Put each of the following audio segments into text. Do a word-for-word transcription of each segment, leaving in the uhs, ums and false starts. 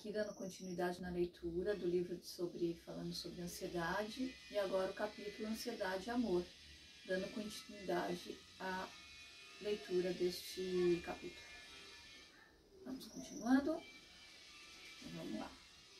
aqui dando continuidade na leitura do livro sobre, falando sobre ansiedade, e agora o capítulo Ansiedade e Amor, dando continuidade à leitura deste capítulo. Vamos continuando? Então, vamos lá.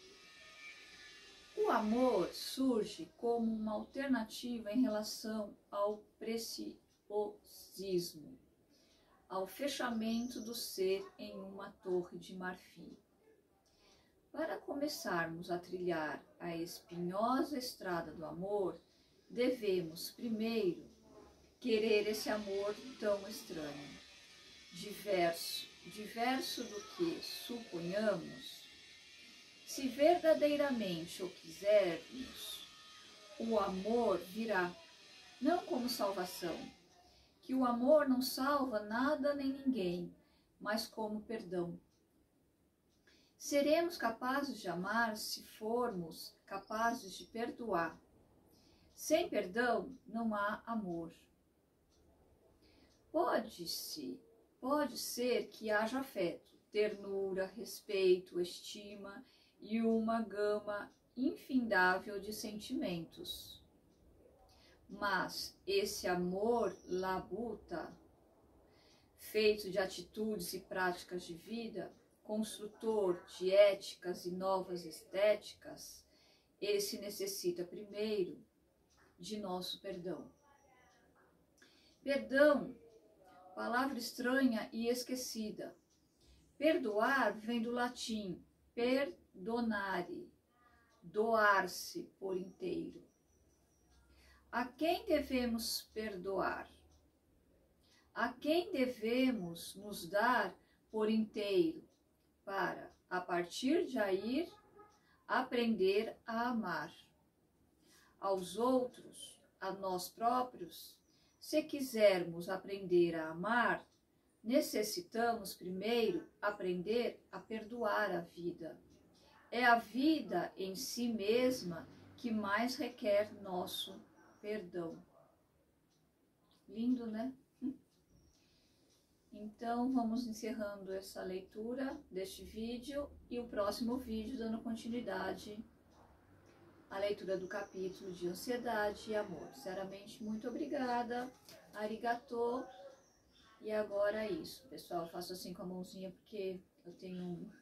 O amor surge como uma alternativa em relação ao preciosismo, ao fechamento do ser em uma torre de marfim. Para começarmos a trilhar a espinhosa estrada do amor, devemos, primeiro, querer esse amor tão estranho, diverso, diverso do que suponhamos. Se verdadeiramente o quisermos, o amor virá, não como salvação, que o amor não salva nada nem ninguém, mas como perdão. Seremos capazes de amar se formos capazes de perdoar. Sem perdão não há amor. Pode-se, pode ser que haja afeto, ternura, respeito, estima e uma gama infindável de sentimentos. Mas esse amor labuta, feito de atitudes e práticas de vida, construtor de éticas e novas estéticas, esse necessita primeiro de nosso perdão. Perdão, palavra estranha e esquecida. Perdoar vem do latim perdonare, doar-se por inteiro. A quem devemos perdoar? A quem devemos nos dar por inteiro, para, a partir de aí, aprender a amar? Aos outros, a nós próprios? Se quisermos aprender a amar, necessitamos primeiro aprender a perdoar a vida. É a vida em si mesma que mais requer nosso perdão. Lindo, né? Então, vamos encerrando essa leitura deste vídeo e o próximo vídeo dando continuidade à leitura do capítulo de Ansiedade e Amor. Sinceramente, muito obrigada. Arigatô. E agora é isso, pessoal. Eu faço assim com a mãozinha porque eu tenho um